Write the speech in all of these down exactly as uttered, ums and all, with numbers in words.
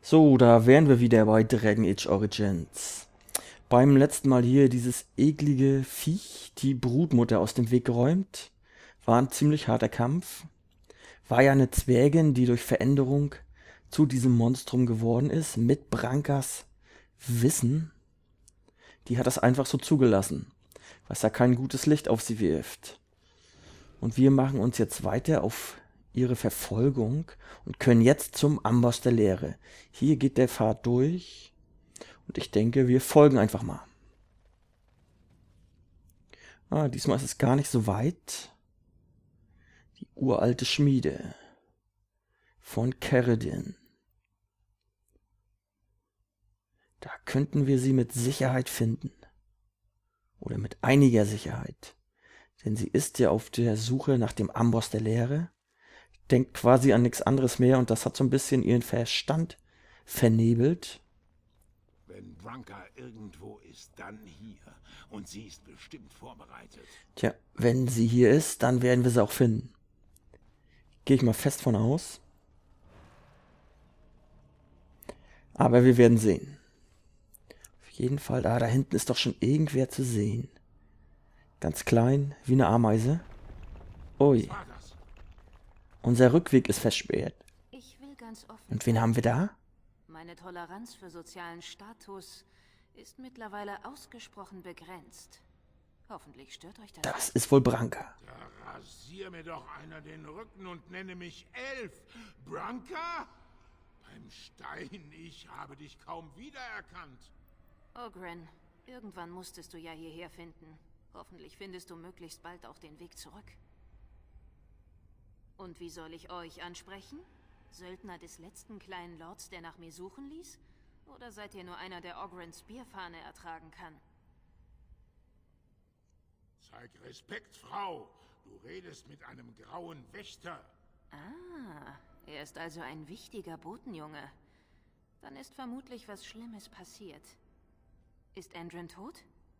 So, da wären wir wieder bei Dragon Age Origins. Beim letzten Mal hier dieses eklige Viech, die Brutmutter aus dem Weg geräumt. War ein ziemlich harter Kampf. War ja eine Zwergin, die durch Veränderung zu diesem Monstrum geworden ist, mit Brankas Wissen. Die hat das einfach so zugelassen, was ja kein gutes Licht auf sie wirft. Und wir machen uns jetzt weiter auf ihre Verfolgung und können jetzt zum Amboss der Leere. Hier geht der Pfad durch und ich denke, wir folgen einfach mal. Ah, diesmal ist es gar nicht so weit. Die uralte Schmiede von Caridin. Da könnten wir sie mit Sicherheit finden. Oder mit einiger Sicherheit. Denn sie ist ja auf der Suche nach dem Amboss der Leere. Denkt quasi an nichts anderes mehr und das hat so ein bisschen ihren Verstand vernebelt. Wenn Branka irgendwo ist, dann hier. Und sie ist bestimmt vorbereitet. Tja, wenn sie hier ist, dann werden wir sie auch finden. Gehe ich mal fest von aus. Aber wir werden sehen. Auf jeden Fall, ah, da hinten ist doch schon irgendwer zu sehen. Ganz klein, wie eine Ameise. Ui. Unser Rückweg ist versperrt. Ich will ganz offen. Und wen haben wir da? Meine Toleranz für sozialen Status ist mittlerweile ausgesprochen begrenzt. Hoffentlich stört euch das. Das ist wohl Branka. Da rasier mir doch einer den Rücken und nenne mich Elf. Branka? Beim Stein, ich habe dich kaum wiedererkannt. Ogren, irgendwann musstest du ja hierher finden. Hoffentlich findest du möglichst bald auch den Weg zurück. Und wie soll ich euch ansprechen? Söldner des letzten kleinen Lords, der nach mir suchen ließ? Oder seid ihr nur einer, der Ogrens Bierfahne ertragen kann? Zeig Respekt, Frau. Du redest mit einem grauen Wächter. Ah, er ist also ein wichtiger Botenjunge. Dann ist vermutlich was Schlimmes passiert. Ist Andren tot?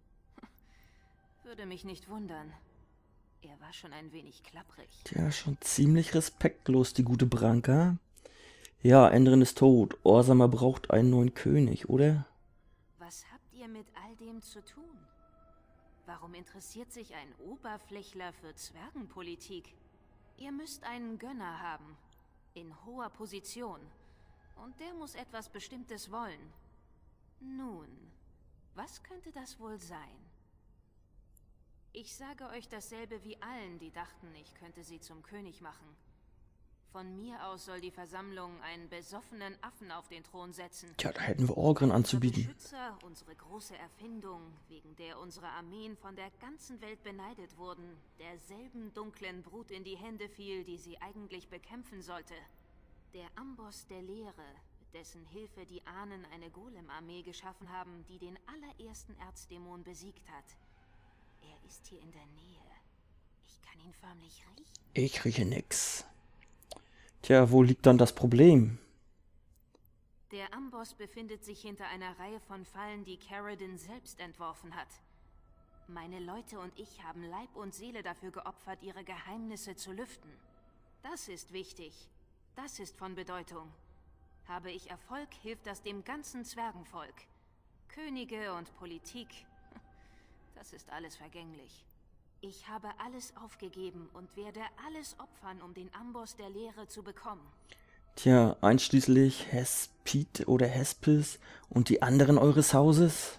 Würde mich nicht wundern. Er war schon ein wenig klapprig. Tja, schon ziemlich respektlos, die gute Branka. Ja, Andren ist tot. Orsamer braucht einen neuen König, oder? Was habt ihr mit all dem zu tun? Warum interessiert sich ein Oberflächler für Zwergenpolitik? Ihr müsst einen Gönner haben. In hoher Position. Und der muss etwas Bestimmtes wollen. Nun, was könnte das wohl sein? Ich sage euch dasselbe wie allen, die dachten, ich könnte sie zum König machen. Von mir aus soll die Versammlung einen besoffenen Affen auf den Thron setzen. Tja, da hätten wir Ogren anzubieten. Unser Beschützer, unsere große Erfindung, wegen der unsere Armeen von der ganzen Welt beneidet wurden, derselben dunklen Brut in die Hände fiel, die sie eigentlich bekämpfen sollte. Der Amboss der Leere, mit dessen Hilfe die Ahnen eine Golem-Armee geschaffen haben, die den allerersten Erzdämon besiegt hat. Er ist hier in der Nähe. Ich kann ihn förmlich riechen. Ich rieche nix. Tja, wo liegt dann das Problem? Der Amboss befindet sich hinter einer Reihe von Fallen, die Caridin selbst entworfen hat. Meine Leute und ich haben Leib und Seele dafür geopfert, ihre Geheimnisse zu lüften. Das ist wichtig. Das ist von Bedeutung. Habe ich Erfolg, hilft das dem ganzen Zwergenvolk. Könige und Politik, das ist alles vergänglich. Ich habe alles aufgegeben und werde alles opfern, um den Amboss der Leere zu bekommen. Tja, einschließlich Hespit oder Hespis und die anderen eures Hauses?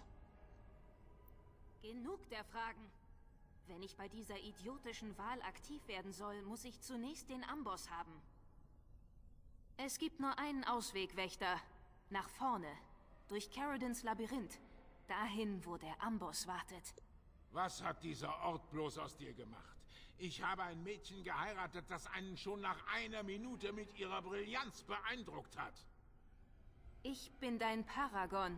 Genug der Fragen. Wenn ich bei dieser idiotischen Wahl aktiv werden soll, muss ich zunächst den Amboss haben. Es gibt nur einen Ausweg, Wächter. Nach vorne. Durch Caridins Labyrinth. Dahin, wo der Amboss wartet. Was hat dieser Ort bloß aus dir gemacht? Ich habe ein Mädchen geheiratet, das einen schon nach einer Minute mit ihrer Brillanz beeindruckt hat. Ich bin dein Paragon,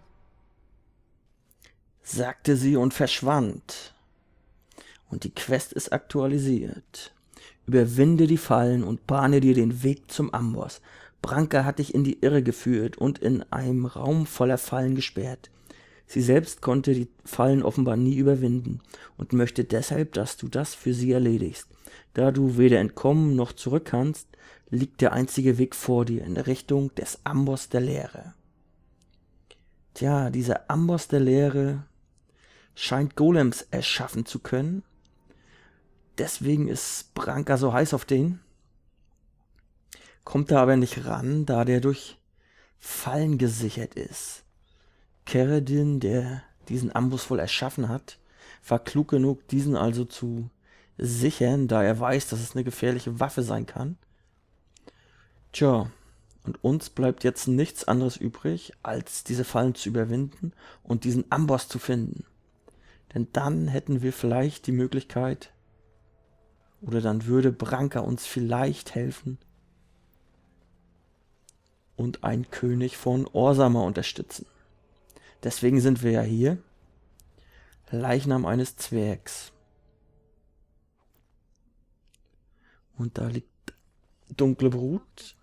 Sagte sie und verschwand. Und die Quest ist aktualisiert. Überwinde die Fallen und bahne dir den Weg zum Amboss. Branka hat dich in die Irre geführt und in einem Raum voller Fallen gesperrt. Sie selbst konnte die Fallen offenbar nie überwinden und möchte deshalb, dass du das für sie erledigst. Da du weder entkommen noch zurück kannst, liegt der einzige Weg vor dir in Richtung des Amboss der Leere. Tja, dieser Amboss der Leere scheint Golems erschaffen zu können. Deswegen ist Branka so heiß auf den. Kommt da aber nicht ran, da der durch Fallen gesichert ist. Caridin, der diesen Amboss wohl erschaffen hat, war klug genug, diesen also zu sichern, da er weiß, dass es eine gefährliche Waffe sein kann. Tja, und uns bleibt jetzt nichts anderes übrig, als diese Fallen zu überwinden und diesen Amboss zu finden. Denn dann hätten wir vielleicht die Möglichkeit, oder dann würde Branka uns vielleicht helfen und einen König von Orzammar unterstützen. Deswegen sind wir ja hier. Leichnam eines Zwergs. Und da liegt dunkle Brut.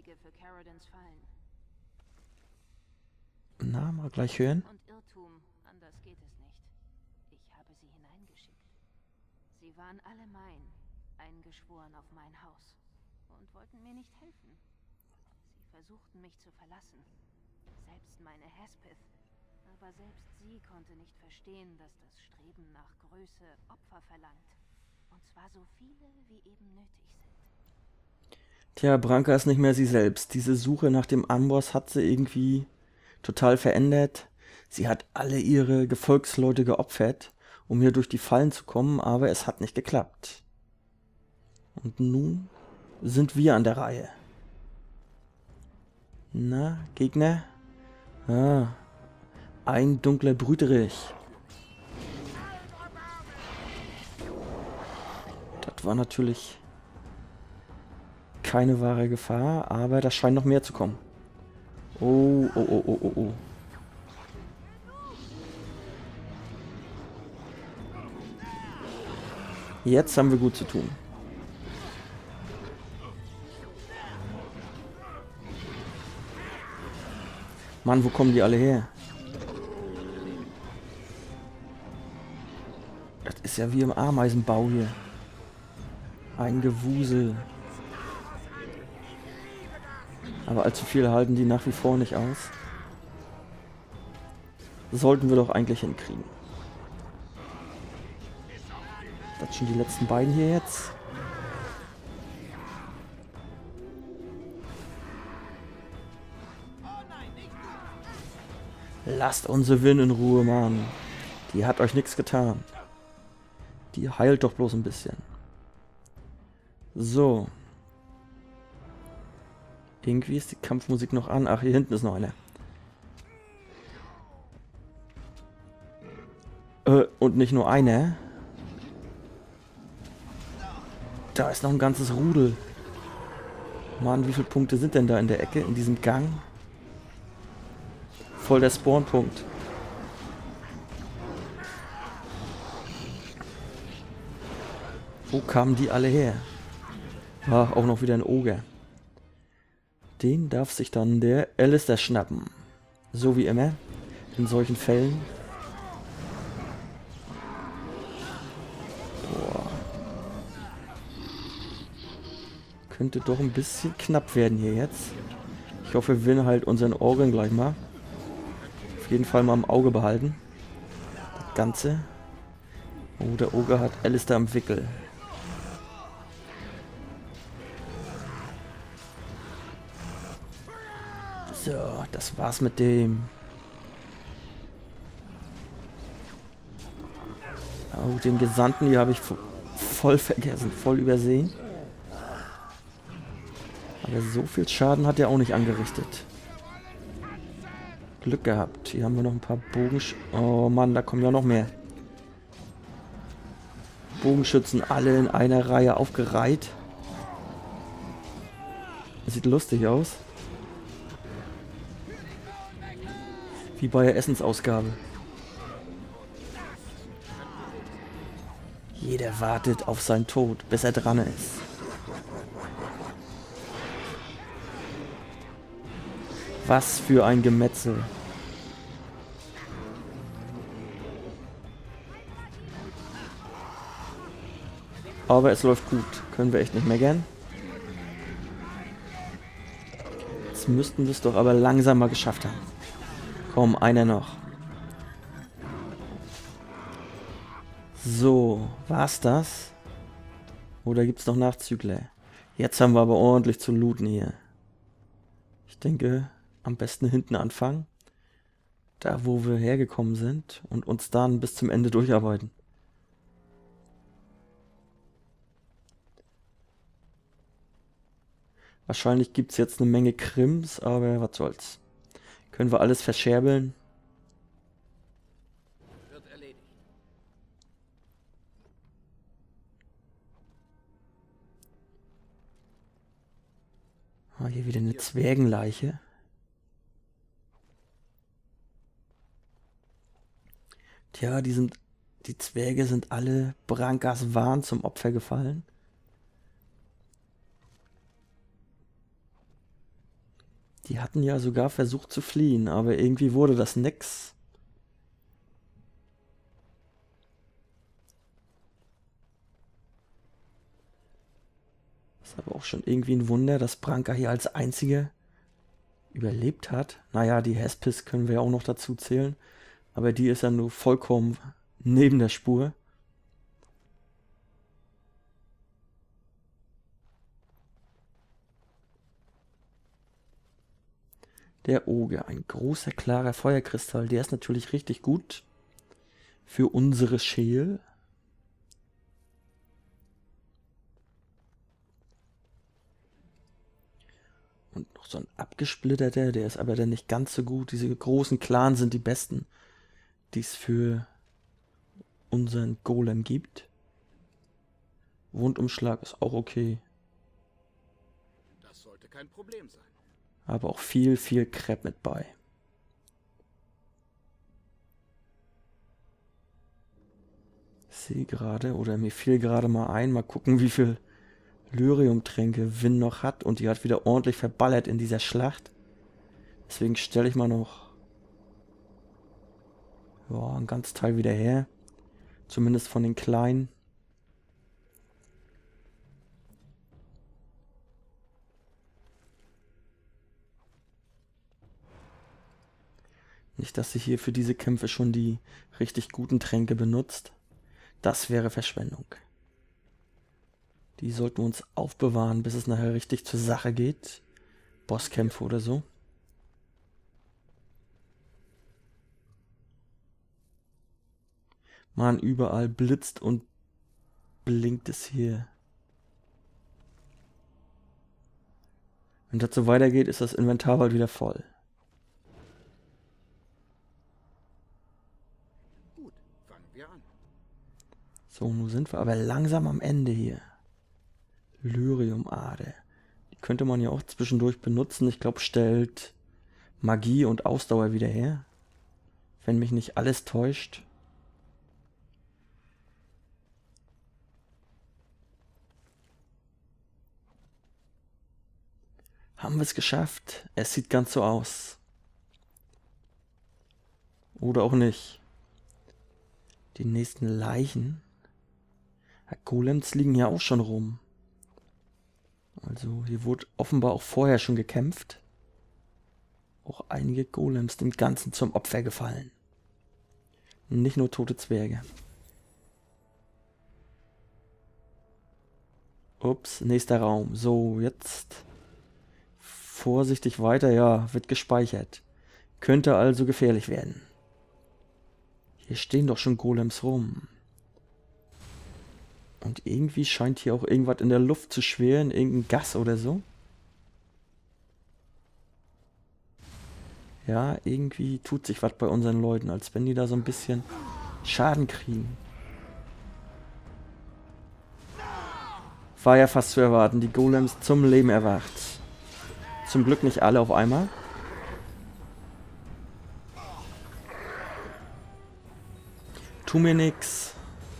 Na, mal gleich hören. Und Irrtum, anders geht es nicht. Ich habe sie hineingeschickt. Sie waren alle mein, eingeschworen auf mein Haus und wollten mir nicht helfen. Sie versuchten mich zu verlassen, selbst meine Hespith. Aber selbst sie konnte nicht verstehen, dass das Streben nach Größe Opfer verlangt. Und zwar so viele, wie eben nötig sind. Tja, Branka ist nicht mehr sie selbst. Diese Suche nach dem Amboss hat sie irgendwie total verändert. Sie hat alle ihre Gefolgsleute geopfert, um hier durch die Fallen zu kommen, aber es hat nicht geklappt. Und nun sind wir an der Reihe. Na, Gegner? Ah, ein dunkler Brüterich. Das war natürlich keine wahre Gefahr, aber da scheint noch mehr zu kommen. Oh, oh, oh, oh, oh, oh. Jetzt haben wir gut zu tun. Mann, wo kommen die alle her? Das ist ja wie im Ameisenbau hier. Ein Gewusel. Aber allzu viele halten die nach wie vor nicht aus. Sollten wir doch eigentlich hinkriegen. Das sind die letzten beiden hier jetzt. Lasst unsere Win in Ruhe, Mann. Die hat euch nichts getan. Die heilt doch bloß ein bisschen. So. Irgendwie ist die Kampfmusik noch an. Ach, hier hinten ist noch einer. Äh, und nicht nur einer. Da ist noch ein ganzes Rudel. Mann, wie viele Punkte sind denn da in der Ecke, in diesem Gang? Voll der Spawnpunkt. Wo kamen die alle her? Ach, auch noch wieder ein Oger. Den darf sich dann der Alistair schnappen. So wie immer. In solchen Fällen. Boah. Könnte doch ein bisschen knapp werden hier jetzt. Ich hoffe, wir gewinnen halt unseren Orgen gleich mal. Auf jeden Fall mal im Auge behalten. Das Ganze. Oh, der Oger hat Alistair am Wickel. So, das war's mit dem. Oh, den Gesandten hier habe ich voll vergessen, voll übersehen. Aber so viel Schaden hat er auch nicht angerichtet. Glück gehabt. Hier haben wir noch ein paar Bogensch... Oh Mann, da kommen ja noch mehr. Bogenschützen alle in einer Reihe aufgereiht. Das sieht lustig aus. Wie bei der Essensausgabe. Jeder wartet auf seinen Tod, bis er dran ist. Was für ein Gemetzel. Aber es läuft gut. Können wir echt nicht meckern. Jetzt müssten wir es doch aber langsam mal geschafft haben. Komm, einer noch. So, war's das? Oder gibt's noch Nachzügler? Jetzt haben wir aber ordentlich zu looten hier. Ich denke, am besten hinten anfangen. Da, wo wir hergekommen sind. Und uns dann bis zum Ende durcharbeiten. Wahrscheinlich gibt es jetzt eine Menge Krims, aber was soll's. Können wir alles verscherbeln. Wird erledigt. Ah, hier wieder eine Zwergenleiche. Tja, die sind, die Zwerge sind alle Brankas Wahn zum Opfer gefallen. Die hatten ja sogar versucht zu fliehen, aber irgendwie wurde das nix. Ist aber auch schon irgendwie ein Wunder, dass Branka hier als einzige überlebt hat. Naja, die Hespis können wir ja auch noch dazu zählen, aber die ist ja nur vollkommen neben der Spur. Der Oger, ein großer, klarer Feuerkristall. Der ist natürlich richtig gut für unsere Scheel. Und noch so ein abgesplitterter, der ist aber dann nicht ganz so gut. Diese großen Clans sind die besten, die es für unseren Golem gibt. Wundumschlag ist auch okay. Das sollte kein Problem sein. Aber auch viel, viel Crap mit bei. Ich sehe gerade, oder mir fiel gerade mal ein, mal gucken, wie viel Lyrium-Tränke Wynn noch hat. Und die hat wieder ordentlich verballert in dieser Schlacht. Deswegen stelle ich mal noch ja, einen ganzen Teil wieder her. Zumindest von den kleinen. Nicht, dass sie hier für diese Kämpfe schon die richtig guten Tränke benutzt. Das wäre Verschwendung. Die sollten wir uns aufbewahren, bis es nachher richtig zur Sache geht. Bosskämpfe oder so. Mann, überall blitzt und blinkt es hier. Wenn das so weitergeht, ist das Inventar bald wieder voll. So, nun sind wir aber langsam am Ende hier. Lyrium-Ader. Die könnte man ja auch zwischendurch benutzen. Ich glaube, stellt Magie und Ausdauer wieder her. Wenn mich nicht alles täuscht. Haben wir es geschafft? Es sieht ganz so aus. Oder auch nicht. Die nächsten Leichen. Golems liegen ja auch schon rum. Also hier wurde offenbar auch vorher schon gekämpft. Auch einige Golems dem Ganzen zum Opfer gefallen. Nicht nur tote Zwerge. Ups, nächster Raum. So, jetzt vorsichtig weiter. Ja, wird gespeichert. Könnte also gefährlich werden. Hier stehen doch schon Golems rum. Und irgendwie scheint hier auch irgendwas in der Luft zu schweren, irgendein Gas oder so. Ja, irgendwie tut sich was bei unseren Leuten, als wenn die da so ein bisschen Schaden kriegen. War ja fast zu erwarten, die Golems zum Leben erwacht. Zum Glück nicht alle auf einmal. Tu mir nix.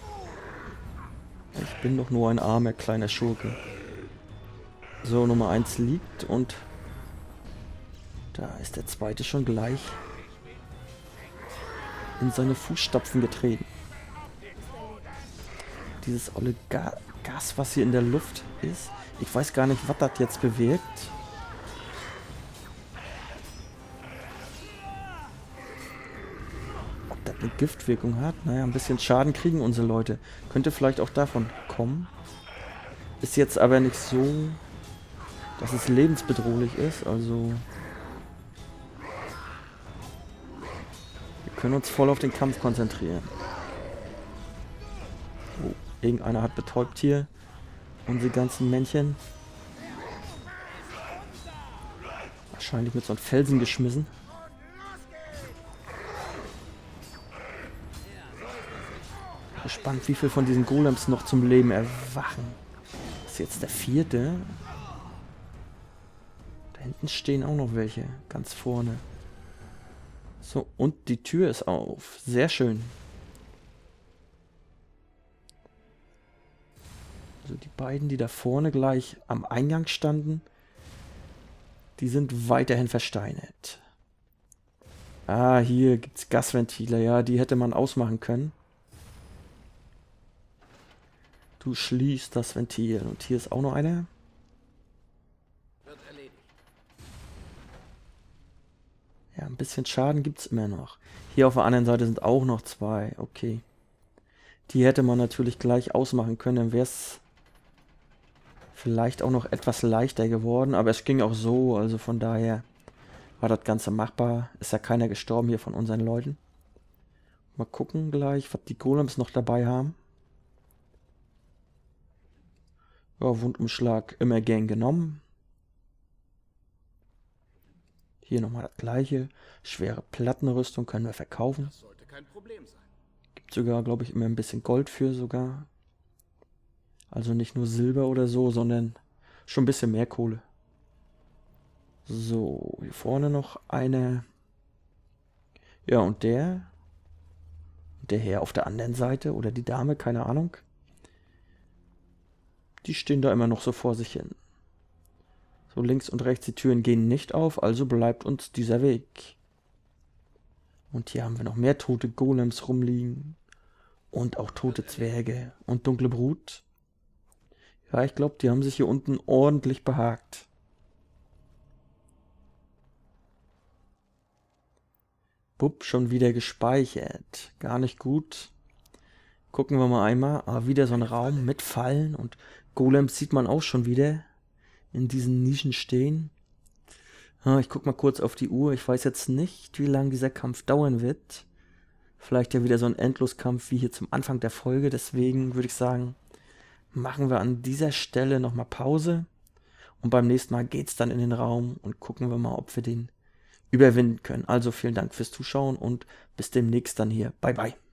Ich bin doch nur ein armer kleiner Schurke. So, Nummer eins liegt und da ist der zweite schon gleich in seine Fußstapfen getreten. Dieses olle Ga Gas, was hier in der Luft ist. Ich weiß gar nicht, was das jetzt bewirkt. Ob das eine Giftwirkung hat? Naja, ein bisschen Schaden kriegen unsere Leute. Könnte vielleicht auch davon kommen. Ist jetzt aber nicht so, dass es lebensbedrohlich ist. Also wir können uns voll auf den Kampf konzentrieren. Oh, irgendeiner hat betäubt hier unsere ganzen Männchen. Wahrscheinlich mit so einem Felsen geschmissen. Gespannt, wie viel von diesen Golems noch zum Leben erwachen. Das ist jetzt der vierte. Da hinten stehen auch noch welche. Ganz vorne. So, und die Tür ist auf. Sehr schön. Also die beiden, die da vorne gleich am Eingang standen, die sind weiterhin versteinert. Ah, hier gibt es Gasventile. Ja, die hätte man ausmachen können. Du schließt das Ventil. Und hier ist auch noch einer. Ja, ein bisschen Schaden gibt es immer noch. Hier auf der anderen Seite sind auch noch zwei. Okay. Die hätte man natürlich gleich ausmachen können. Dann wäre es vielleicht auch noch etwas leichter geworden. Aber es ging auch so. Also von daher war das Ganze machbar. Ist ja keiner gestorben hier von unseren Leuten. Mal gucken gleich, was die Golems noch dabei haben. Ja, Wundumschlag immer gern genommen. Hier nochmal das gleiche. Schwere Plattenrüstung können wir verkaufen. Das sollte kein Problem sein. Gibt sogar, glaube ich, immer ein bisschen Gold für sogar. Also nicht nur Silber oder so, sondern schon ein bisschen mehr Kohle. So, hier vorne noch eine. Ja, und der. Der Herr auf der anderen Seite oder die Dame, keine Ahnung. Die stehen da immer noch so vor sich hin. So, links und rechts, die Türen gehen nicht auf, also bleibt uns dieser Weg. Und hier haben wir noch mehr tote Golems rumliegen. Und auch tote Zwerge und dunkle Brut. Ja, ich glaube, die haben sich hier unten ordentlich behagt. Bupp, schon wieder gespeichert. Gar nicht gut. Gucken wir mal einmal. Ah, wieder so ein Raum mit Fallen und Golems sieht man auch schon wieder in diesen Nischen stehen. Ah, ich guck mal kurz auf die Uhr. Ich weiß jetzt nicht, wie lange dieser Kampf dauern wird. Vielleicht ja wieder so ein Endloskampf wie hier zum Anfang der Folge. Deswegen würde ich sagen, machen wir an dieser Stelle nochmal Pause. Und beim nächsten Mal geht's dann in den Raum und gucken wir mal, ob wir den überwinden können. Also vielen Dank fürs Zuschauen und bis demnächst dann hier. Bye bye.